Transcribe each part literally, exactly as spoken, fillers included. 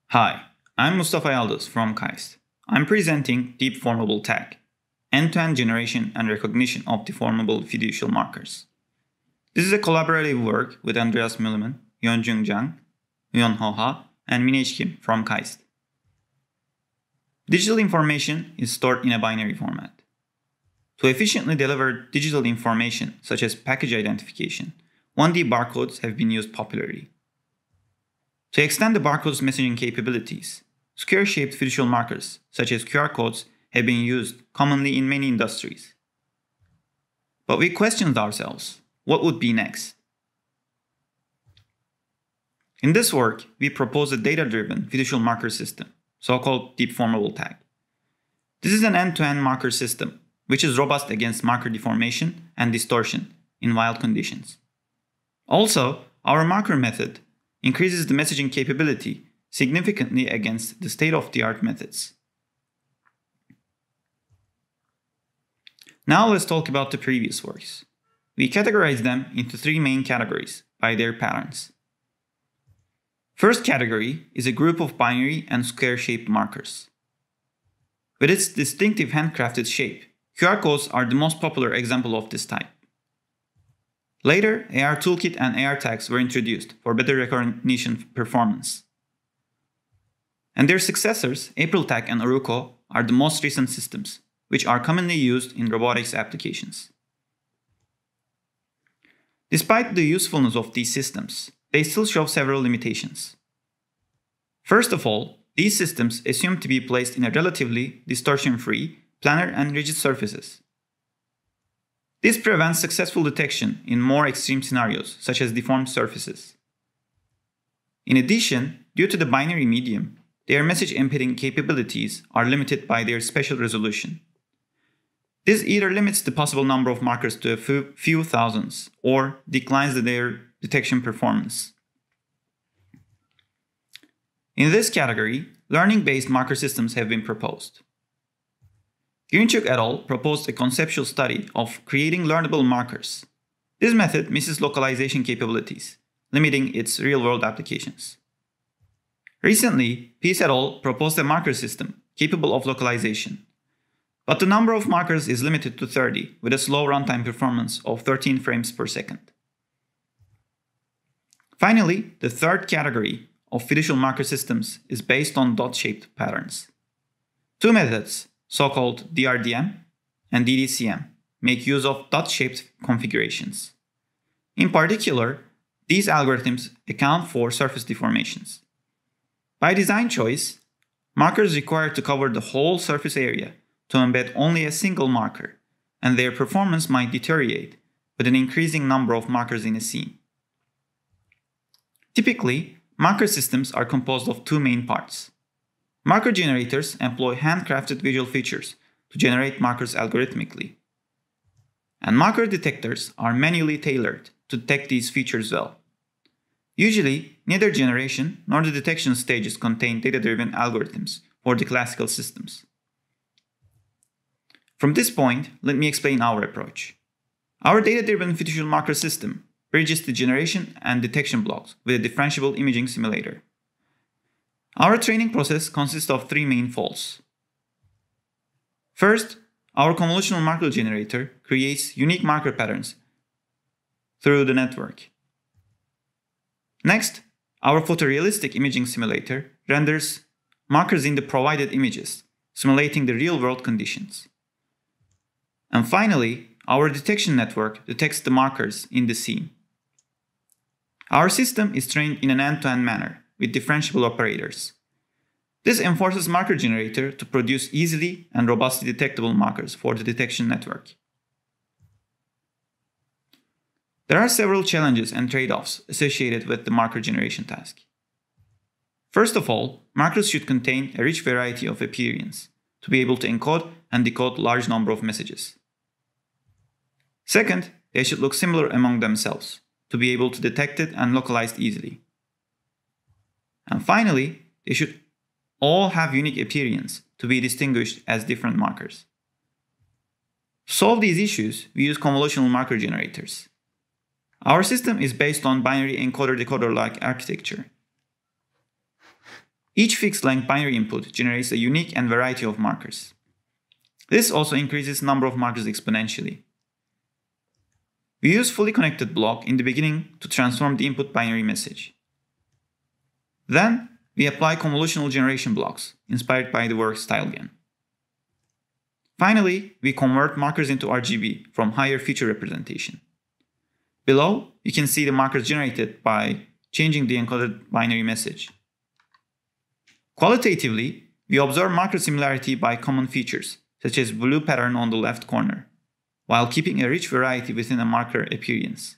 Hi, I'm Mustafa Yaldız from KAIST. I'm presenting Deep-Formable Tag, end-to-end generation and recognition of deformable fiducial markers. This is a collaborative work with Andreas Müllemann, Yeonjung Jang, Hyun Ho Ha, and Minhej Kim from KAIST. Digital information is stored in a binary format. To efficiently deliver digital information, such as package identification, one D barcodes have been used popularly. To extend the barcode's messaging capabilities, square-shaped fiducial markers, such as Q R codes, have been used commonly in many industries. But we questioned ourselves, what would be next? In this work, we propose a data-driven fiducial marker system, so-called Deep-Formable Tag. This is an end-to-end marker system, which is robust against marker deformation and distortion in wild conditions. Also, our marker method increases the messaging capability significantly against the state-of-the-art methods. Now let's talk about the previous works. We categorize them into three main categories by their patterns. First category is a group of binary and square-shaped markers. With its distinctive handcrafted shape, Q R codes are the most popular example of this type. Later, A R Toolkit and A R tags were introduced for better recognition performance. And their successors, AprilTag and Aruco, are the most recent systems, which are commonly used in robotics applications. Despite the usefulness of these systems, they still show several limitations. First of all, these systems assume to be placed in a relatively distortion-free, planar and rigid surfaces. This prevents successful detection in more extreme scenarios, such as deformed surfaces. In addition, due to the binary medium, their message encoding capabilities are limited by their spatial resolution. This either limits the possible number of markers to a few, few thousands, or declines their detection performance. In this category, learning-based marker systems have been proposed. Günçük et al. Proposed a conceptual study of creating learnable markers. This method misses localization capabilities, limiting its real-world applications. Recently, Peace et al. Proposed a marker system capable of localization, but the number of markers is limited to thirty, with a slow runtime performance of thirteen frames per second. Finally, the third category of fiducial marker systems is based on dot-shaped patterns. Two methods, so-called D R D M and D D C M, make use of dot-shaped configurations. In particular, these algorithms account for surface deformations. By design choice, markers require to cover the whole surface area to embed only a single marker, and their performance might deteriorate with an increasing number of markers in a scene. Typically, marker systems are composed of two main parts. Marker generators employ handcrafted visual features to generate markers algorithmically. And marker detectors are manually tailored to detect these features well. Usually, neither generation nor the detection stages contain data-driven algorithms for the classical systems. From this point, let me explain our approach. Our data-driven fiducial marker system bridges the generation and detection blocks with a differentiable imaging simulator. Our training process consists of three main folds. First, our convolutional marker generator creates unique marker patterns through the network. Next, our photorealistic imaging simulator renders markers in the provided images, simulating the real-world conditions. And finally, our detection network detects the markers in the scene. Our system is trained in an end-to-end manner with differentiable operators. This enforces marker generator to produce easily and robustly detectable markers for the detection network. There are several challenges and trade-offs associated with the marker generation task. First of all, markers should contain a rich variety of appearance to be able to encode and decode large number of messages. Second, they should look similar among themselves to be able to detect it and localize it easily. And finally, they should all have unique appearance to be distinguished as different markers. To solve these issues, we use convolutional marker generators. Our system is based on binary encoder-decoder-like architecture. Each fixed-length binary input generates a unique and variety of markers. This also increases the number of markers exponentially. We use fully connected block in the beginning to transform the input binary message. Then, we apply convolutional generation blocks, inspired by the work StyleGAN. Finally, we convert markers into R G B from higher feature representation. Below, you can see the markers generated by changing the encoded binary message. Qualitatively, we observe marker similarity by common features, such as blue pattern on the left corner, while keeping a rich variety within a marker appearance.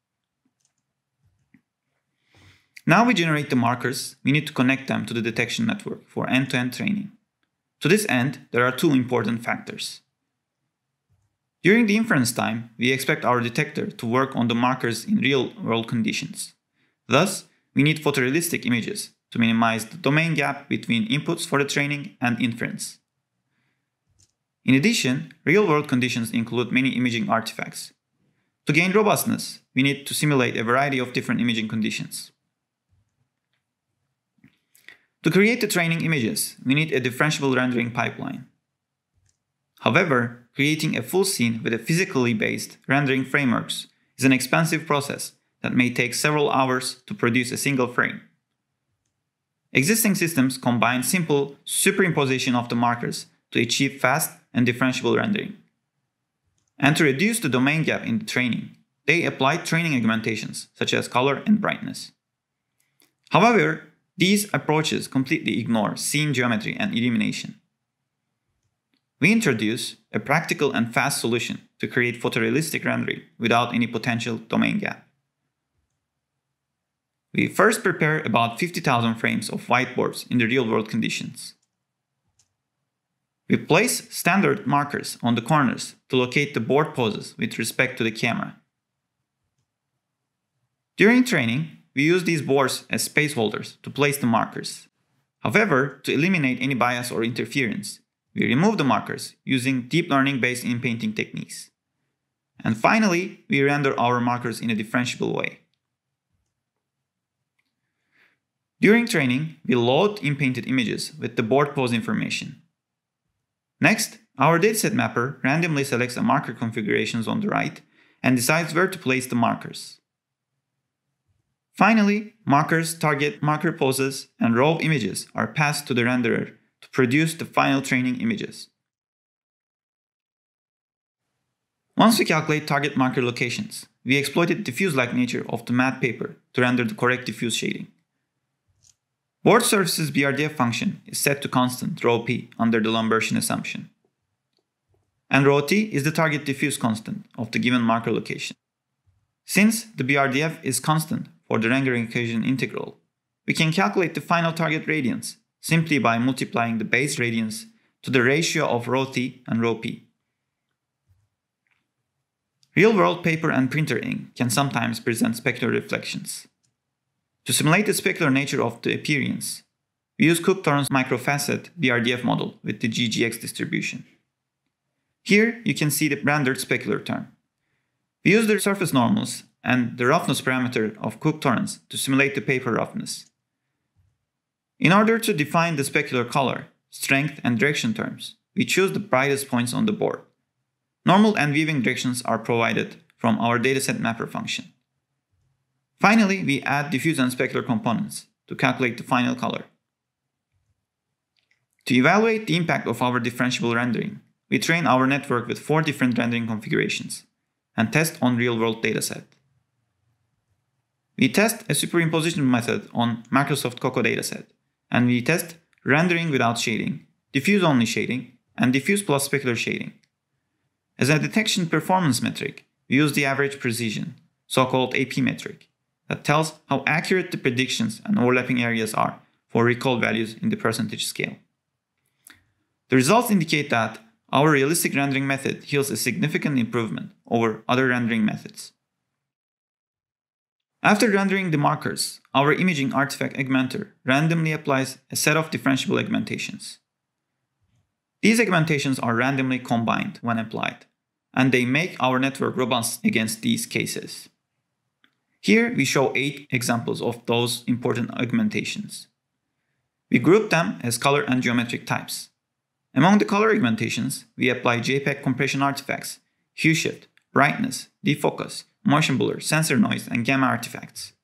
Now we generate the markers, we need to connect them to the detection network for end-to-end training. To this end, there are two important factors. During the inference time, we expect our detector to work on the markers in real-world conditions. Thus, we need photorealistic images to minimize the domain gap between inputs for the training and inference. In addition, real-world conditions include many imaging artifacts. To gain robustness, we need to simulate a variety of different imaging conditions. To create the training images, we need a differentiable rendering pipeline. However, creating a full scene with a physically based rendering frameworks is an expensive process that may take several hours to produce a single frame. Existing systems combine simple superimposition of the markers to achieve fast and differentiable rendering. And to reduce the domain gap in the training, they apply training augmentations such as color and brightness. However, these approaches completely ignore scene geometry and illumination. We introduce a practical and fast solution to create photorealistic rendering without any potential domain gap. We first prepare about fifty thousand frames of whiteboards in the real-world conditions. We place standard markers on the corners to locate the board poses with respect to the camera. During training, we use these boards as space holders to place the markers. However, to eliminate any bias or interference, we remove the markers using deep learning-based in-painting techniques. And finally, we render our markers in a differentiable way. During training, we load in-painted images with the board pose information. Next, our dataset mapper randomly selects the marker configurations on the right and decides where to place the markers. Finally, markers, target marker poses, and raw images are passed to the renderer to produce the final training images. Once we calculate target marker locations, we exploited diffuse-like nature of the matte paper to render the correct diffuse shading. Board surface's B R D F function is set to constant rho p under the Lambertian assumption. And rho t is the target diffuse constant of the given marker location. Since the B R D F is constant for the rendering equation integral, we can calculate the final target radiance simply by multiplying the base radiance to the ratio of rho t and rho p. Real-world paper and printer ink can sometimes present specular reflections. To simulate the specular nature of the appearance, we use Cook-Torrance microfacet B R D F model with the G G X distribution. Here you can see the rendered specular term. We use the surface normals and the roughness parameter of Cook-Torrance to simulate the paper roughness. In order to define the specular color, strength, and direction terms, we choose the brightest points on the board. Normal and weaving directions are provided from our dataset mapper function. Finally, we add diffuse and specular components to calculate the final color. To evaluate the impact of our differentiable rendering, we train our network with four different rendering configurations and test on real-world dataset. We test a superimposition method on Microsoft Coco dataset, and we test rendering without shading, diffuse-only shading, and diffuse plus specular shading. As a detection performance metric, we use the average precision, so-called A P metric, that tells how accurate the predictions and overlapping areas are for recall values in the percentage scale. The results indicate that our realistic rendering method yields a significant improvement over other rendering methods. After rendering the markers, our imaging artifact augmenter randomly applies a set of differentiable augmentations. These augmentations are randomly combined when applied, and they make our network robust against these cases. Here we show eight examples of those important augmentations. We group them as color and geometric types. Among the color augmentations, we apply JPEG compression artifacts, hue shift, brightness, defocus, motion blur, sensor noise, and gamma artifacts.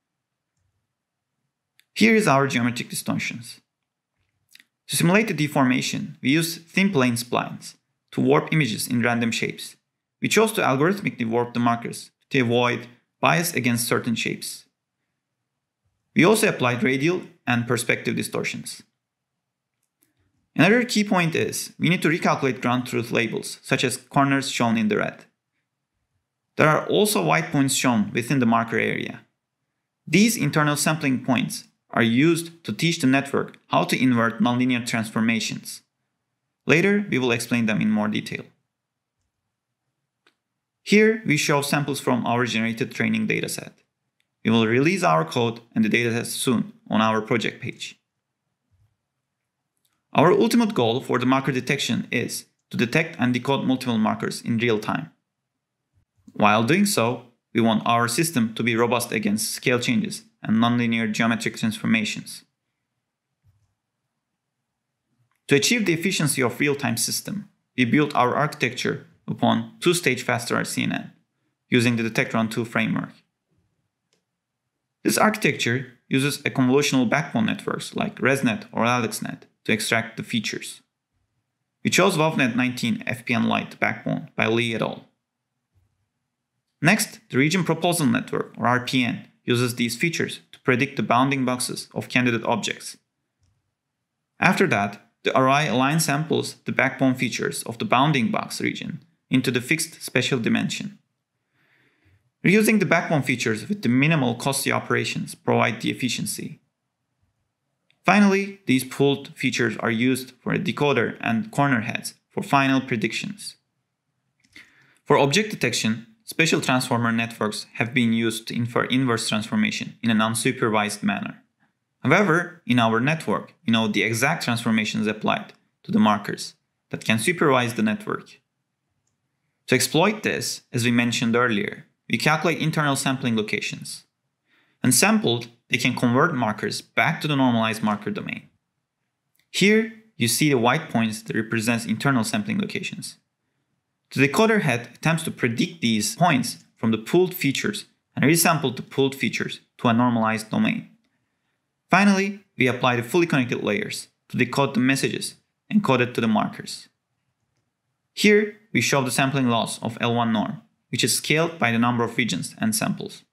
Here is our geometric distortions. To simulate the deformation, we use thin plane splines to warp images in random shapes. We chose to algorithmically warp the markers to avoid bias against certain shapes. We also applied radial and perspective distortions. Another key point is we need to recalculate ground truth labels, such as corners shown in the red. There are also white points shown within the marker area. These internal sampling points are used to teach the network how to invert nonlinear transformations. Later, we will explain them in more detail. Here, we show samples from our generated training dataset. We will release our code and the dataset soon on our project page. Our ultimate goal for the marker detection is to detect and decode multiple markers in real time. While doing so, we want our system to be robust against scale changes and nonlinear geometric transformations. To achieve the efficiency of real-time system, we built our architecture upon two-stage faster R C N N using the Detectron two framework. This architecture uses a convolutional backbone networks like ResNet or AlexNet to extract the features. We chose WavNet nineteen F P N Lite backbone by Lee et al. Next, the Region Proposal Network, or R P N, uses these features to predict the bounding boxes of candidate objects. After that, the R I align samples the backbone features of the bounding box region into the fixed spatial dimension. Reusing the backbone features with the minimal costly operations provide the efficiency. Finally, these pooled features are used for a decoder and corner heads for final predictions. For object detection, spatial transformer networks have been used to infer inverse transformation in an unsupervised manner. However, in our network, we know the exact transformations applied to the markers that can supervise the network. To exploit this, as we mentioned earlier, we calculate internal sampling locations. When sampled, they can convert markers back to the normalized marker domain. Here, you see the white points that represent internal sampling locations. The decoder head attempts to predict these points from the pooled features and resample the pooled features to a normalized domain. Finally, we apply the fully connected layers to decode the messages encoded to the markers. Here, we show the sampling loss of L one norm, which is scaled by the number of regions and samples.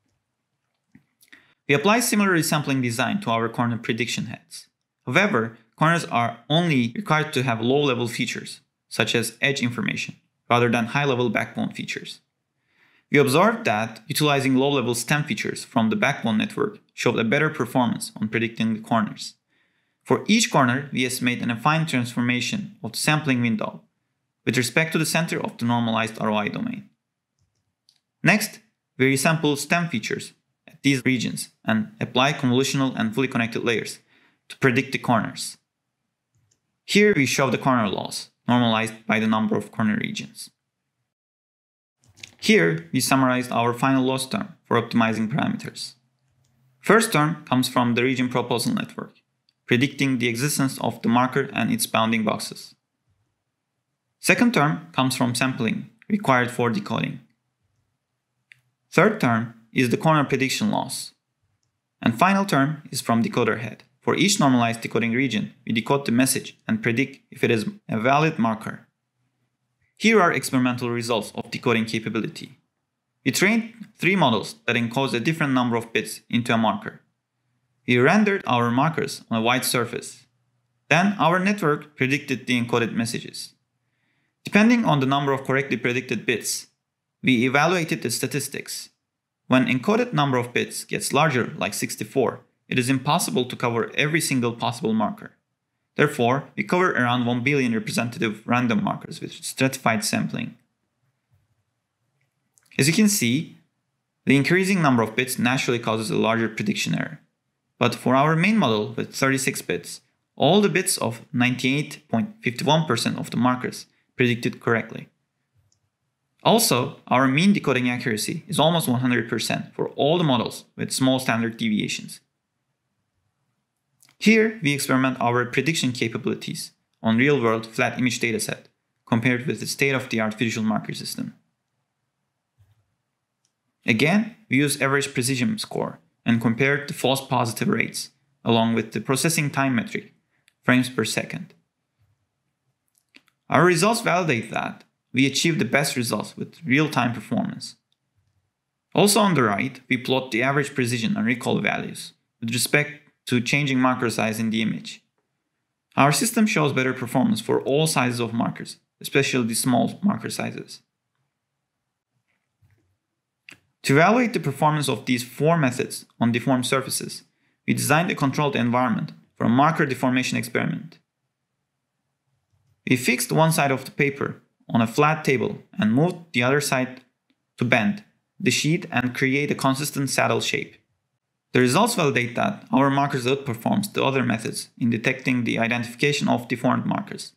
We apply similar resampling design to our corner prediction heads. However, corners are only required to have low-level features, such as edge information, rather than high-level backbone features. We observed that utilizing low-level stem features from the backbone network showed a better performance on predicting the corners. For each corner, we estimate an affine transformation of the sampling window with respect to the center of the normalized R O I domain. Next, we resample stem features at these regions and apply convolutional and fully connected layers to predict the corners. Here we show the corner loss, normalized by the number of corner regions. Here we summarized our final loss term for optimizing parameters. First term comes from the Region Proposal Network, predicting the existence of the marker and its bounding boxes. Second term comes from sampling required for decoding. Third term is the corner prediction loss. And final term is from decoder head. For each normalized decoding region, we decode the message and predict if it is a valid marker. Here are experimental results of decoding capability. We trained three models that encode a different number of bits into a marker. We rendered our markers on a white surface. Then our network predicted the encoded messages. Depending on the number of correctly predicted bits, we evaluated the statistics. When encoded number of bits gets larger, like sixty-four, it is impossible to cover every single possible marker. Therefore, we cover around one billion representative random markers with stratified sampling. As you can see, the increasing number of bits naturally causes a larger prediction error. But for our main model with thirty-six bits, all the bits of ninety-eight point five one percent of the markers predicted correctly. Also, our mean decoding accuracy is almost one hundred percent for all the models with small standard deviations. Here, we experiment our prediction capabilities on real-world flat image dataset compared with the state-of-the-art visual marker system. Again, we use average precision score and compare the false positive rates along with the processing time metric, frames per second. Our results validate that we achieve the best results with real-time performance. Also on the right, we plot the average precision and recall values with respect to changing marker size in the image. Our system shows better performance for all sizes of markers, especially the small marker sizes. To evaluate the performance of these four methods on deformed surfaces, we designed a controlled environment for a marker deformation experiment. We fixed one side of the paper on a flat table and moved the other side to bend the sheet and create a consistent saddle shape. The results validate that our markers outperforms the other methods in detecting the identification of deformed markers.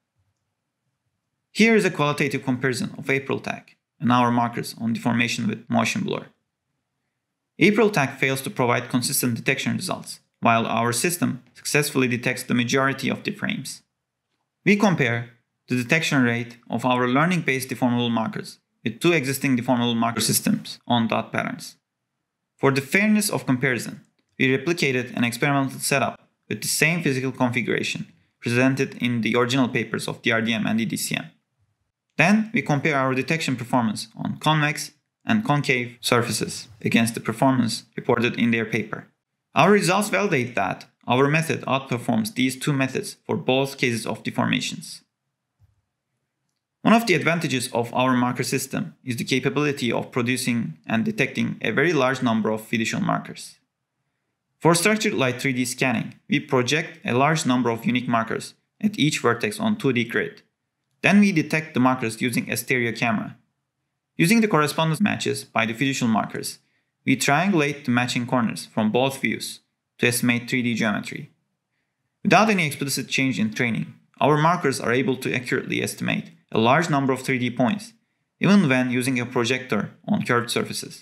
Here is a qualitative comparison of AprilTag and our markers on deformation with motion blur. AprilTag fails to provide consistent detection results, while our system successfully detects the majority of the frames. We compare the detection rate of our learning-based deformable markers with two existing deformable marker systems on dot patterns. For the fairness of comparison, we replicated an experimental setup with the same physical configuration presented in the original papers of D R D M and E D C M. Then we compare our detection performance on convex and concave surfaces against the performance reported in their paper. Our results validate that our method outperforms these two methods for both cases of deformations. One of the advantages of our marker system is the capability of producing and detecting a very large number of fiducial markers. For structured light three D scanning, we project a large number of unique markers at each vertex on two D grid. Then we detect the markers using a stereo camera. Using the correspondence matches by the fiducial markers, we triangulate the matching corners from both views to estimate three D geometry. Without any explicit change in training, our markers are able to accurately estimate a large number of three D points, even when using a projector on curved surfaces.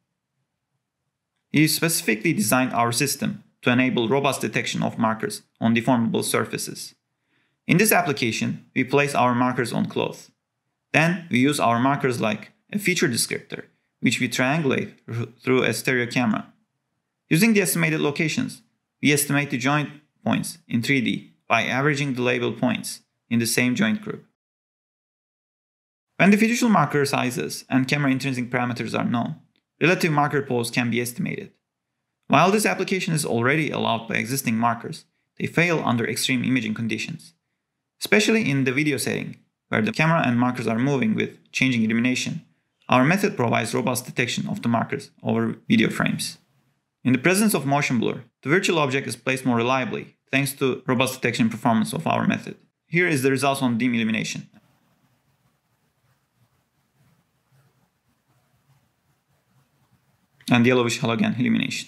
We specifically designed our system to enable robust detection of markers on deformable surfaces. In this application, we place our markers on cloth. Then we use our markers like a feature descriptor, which we triangulate through a stereo camera. Using the estimated locations, we estimate the joint points in three D by averaging the label points in the same joint group. When the fiducial marker sizes and camera intrinsic parameters are known, relative marker pose can be estimated. While this application is already allowed by existing markers, they fail under extreme imaging conditions. Especially in the video setting, where the camera and markers are moving with changing illumination, our method provides robust detection of the markers over video frames. In the presence of motion blur, the virtual object is placed more reliably thanks to robust detection performance of our method. Here is the results on dim illumination. And yellowish halogen illumination.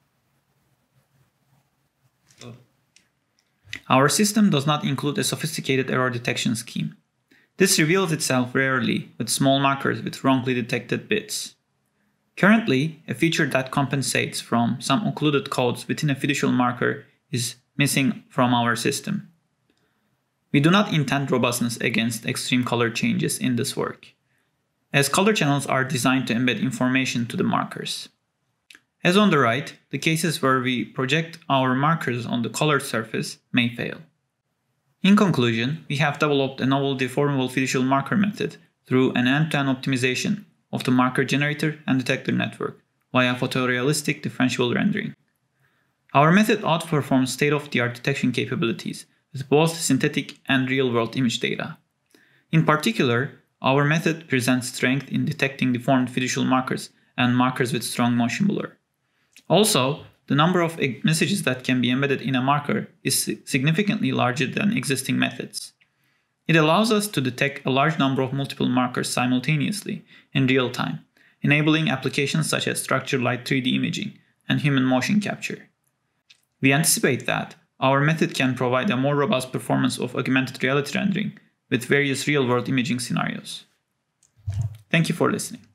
Our system does not include a sophisticated error detection scheme. This reveals itself rarely with small markers with wrongly detected bits. Currently, a feature that compensates from some occluded codes within a fiducial marker is missing from our system. We do not intend robustness against extreme color changes in this work, as color channels are designed to embed information to the markers. As on the right, the cases where we project our markers on the colored surface may fail. In conclusion, we have developed a novel deformable fiducial marker method through an end-to-end optimization of the marker generator and detector network via photorealistic differentiable rendering. Our method outperforms state-of-the-art detection capabilities with both synthetic and real-world image data. In particular, our method presents strength in detecting deformed fiducial markers and markers with strong motion blur. Also, the number of messages that can be embedded in a marker is significantly larger than existing methods. It allows us to detect a large number of multiple markers simultaneously in real time, enabling applications such as structured light three D imaging and human motion capture. We anticipate that our method can provide a more robust performance of augmented reality rendering with various real-world imaging scenarios. Thank you for listening.